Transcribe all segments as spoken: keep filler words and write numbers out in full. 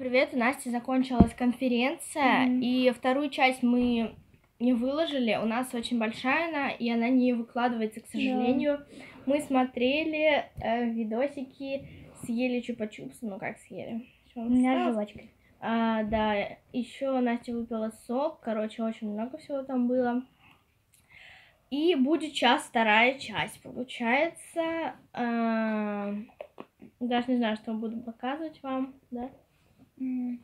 привет! У Насти закончилась конференция, mm-hmm. и вторую часть мы не выложили. У нас очень большая она, и она не выкладывается, к сожалению. Yeah. Мы смотрели э, видосики, съели чупа-чупс, ну как съели? У меня жвачка. А, да, еще Настя выпила сок, короче, очень много всего там было. И будет час вторая часть, получается. Э, даже не знаю, что буду показывать вам, да? Mm.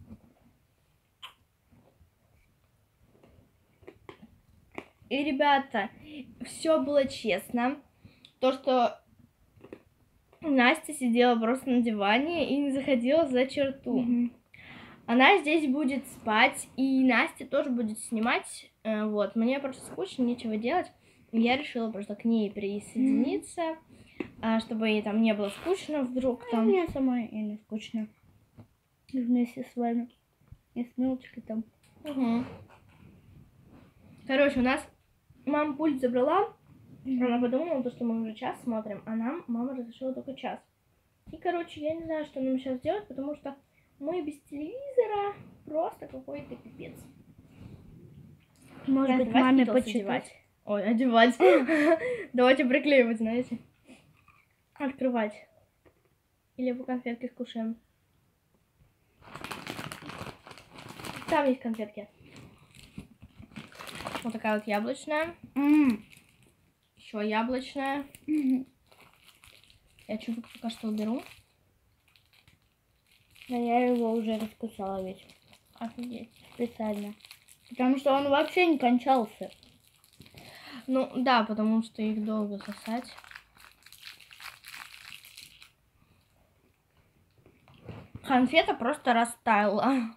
И, ребята, все было честно. То, что Настя сидела просто на диване и не заходила за черту. Mm-hmm. Она здесь будет спать, и Настя тоже будет снимать. Вот, мне просто скучно, нечего делать. Я решила просто к ней присоединиться, mm-hmm. чтобы ей там не было скучно вдруг там. Мне самой и не скучно. Вместе с вами. И с Милочкой там. Угу. Короче, у нас мама пульт забрала. Mm-hmm. Она подумала, что мы уже час смотрим, а нам мама разрешила только час. И, короче, я не знаю, что нам сейчас делать, потому что мы без телевизора просто какой-то пипец. Может быть, маме почитать. Ой, одевать. Давайте приклеивать, знаете. Открывать. Или по конфетке скушаем. Там есть конфетки. Вот такая вот яблочная. Mm. Еще яблочная. Mm-hmm. Я чуть пока что уберу. Да я его уже раскусала весь. Офигеть. Специально. Потому что он вообще не кончался. Ну да, потому что их долго сосать. Конфета просто растаяла.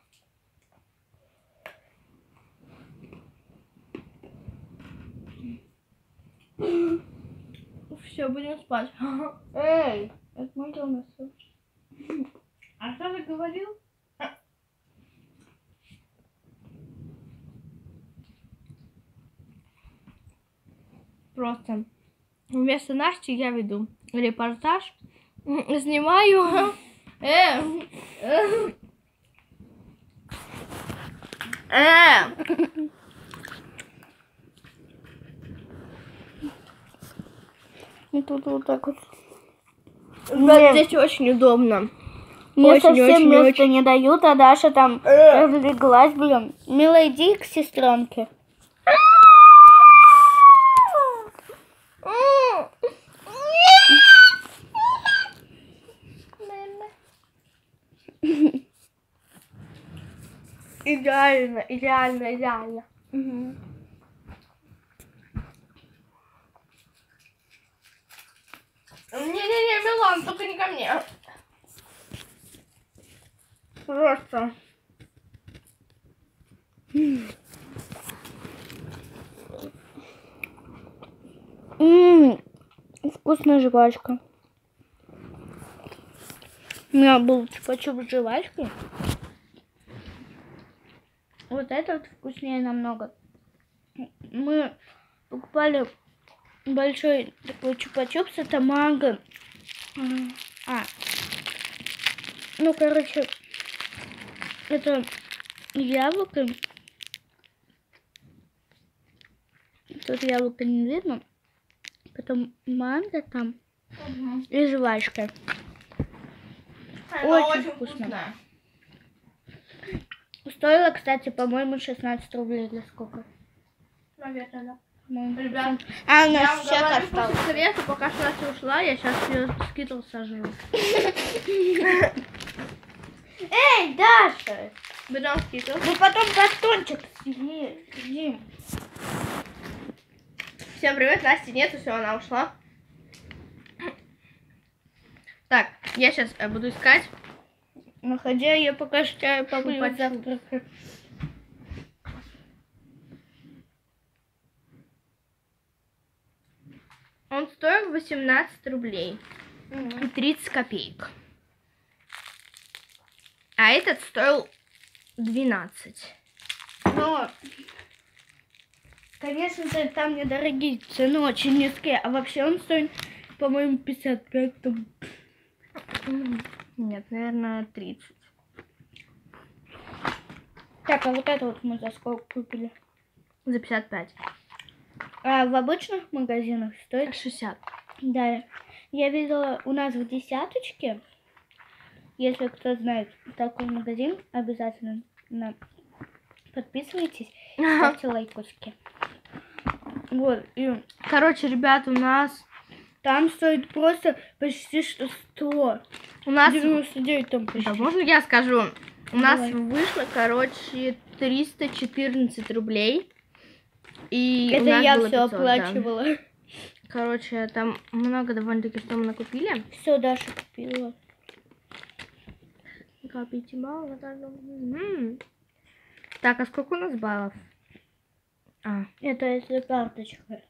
Все, будем спать. Эй, это мой дом. А что ты говорил? Просто вместо Насти я веду репортаж, снимаю. Э, э, э. И тут вот так вот. Ребят, здесь очень удобно. Мне очень, совсем очень, места очень... не дают, а Даша там э. разлеглась, блин. Мила, иди к сестренке. Идеально, идеально, идеально. Угу. Не-не-не, Милан, только не ко мне. Просто. Ммм, вкусная жвачка. У меня был чупа-чуп с жвачкой. Вот это вот вкуснее намного. Мы покупали большой такой чупа-чупс, это манго. А, ну, короче, это яблоко. Тут яблоко не видно. Потом манго там. Угу. И жвачка. Это очень, очень вкусно. вкусно. Стоило, кстати, по-моему, шестнадцать рублей или сколько? Наверное, да. Ну, ребят, а у я нас вам говорю осталось. по секрету, пока Настя ушла, я сейчас ее скитл сожру. Эй, Даша! Берем скитл. Мы потом батончик съедим. Всем привет, Насти нету, все, она ушла. Так, я сейчас буду искать. Находя, я пока чаю попью завтрак. Он стоил восемнадцать рублей Mm-hmm. и тридцать копеек. А этот стоил двенадцать. Но, конечно, там недорогие цены, очень низкие. А вообще он стоит, по-моему, пятьдесят пять там. Нет, наверное, тридцать. Так, а вот это вот мы за сколько купили? За пятьдесят пять. А в обычных магазинах стоит? шестьдесят. Да. Я видела у нас в десяточке. Если кто знает такой магазин, обязательно на... подписывайтесь, ставьте лайкосики. Вот, и Короче, ребят, у нас... там стоит просто почти что сто. У нас... девяносто девять там почти. Да, можно я скажу? У нас Давай. вышло, короче, триста четырнадцать рублей. И Это у нас я было все пятьсот, да. оплачивала. Короче, там много довольно-таки, что мы накупили. Все, Даша купила. Копите баллов. Так, а сколько у нас баллов? А, Это если карточка.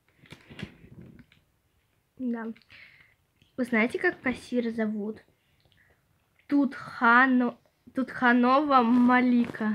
да. Вы знаете, как кассира зовут? Тутхано... Тутханова Малика.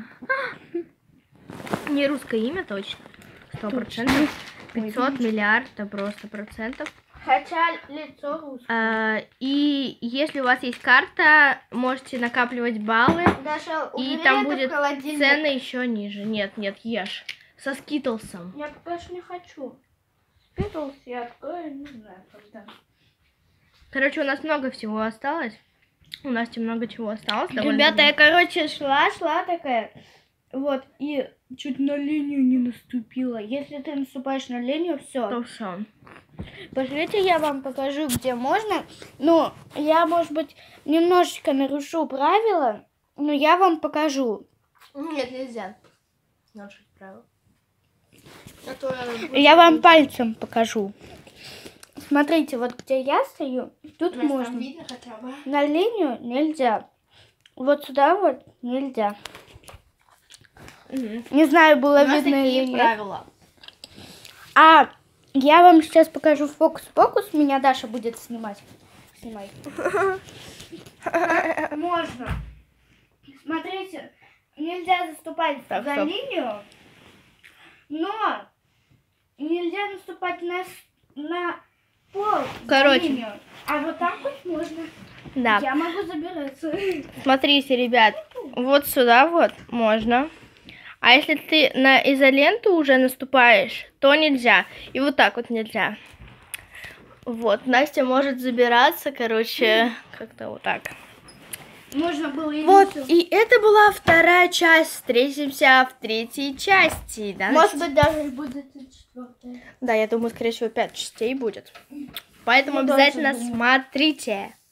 Не русское имя точно. Сто процентов. пятьсот миллиардов просто процентов. Хотя лицо русское. А, и если у вас есть карта, можете накапливать баллы. Даша, И там будет цены еще ниже. Нет, нет, ешь. Со скитлсом. Я пока что не хочу. Скитлс я открою, не знаю когда. Короче, у нас много всего осталось. У Насти много чего осталось. довольно Ребята, я, много. короче, шла, шла такая. Вот, и чуть на линию не наступила. Если ты наступаешь на линию, все. То все. Пошлите, я вам покажу, где можно. Ну, я, может быть, немножечко нарушу правила, но я вам покажу. Нет, нельзя. Нарушить правила. А то Я вам пальцем покажу. Смотрите, вот где я стою, тут можно. видно хотя бы. На линию нельзя. Вот сюда вот нельзя. Угу. Не знаю, было У нас видно такие или нет. правила. А я вам сейчас покажу фокус-покус. Меня Даша будет снимать. Снимай. Можно. Смотрите, нельзя заступать Так, за стоп. линию, но нельзя наступать на, с- на пол. за Короче. линию. А вот так вот можно. Да. Я могу забираться. Смотрите, ребят, вот сюда вот можно. А если ты на изоленту уже наступаешь, то нельзя. И вот так вот нельзя. Вот, Настя может забираться, короче, как-то вот так. Можно было и Вот, всё. и это была вторая часть. Встретимся в третьей части. Да, Может Настя? быть, даже будет и четвертая. Да, я думаю, скорее всего, пять частей будет. Поэтому Я тоже обязательно думаю. смотрите.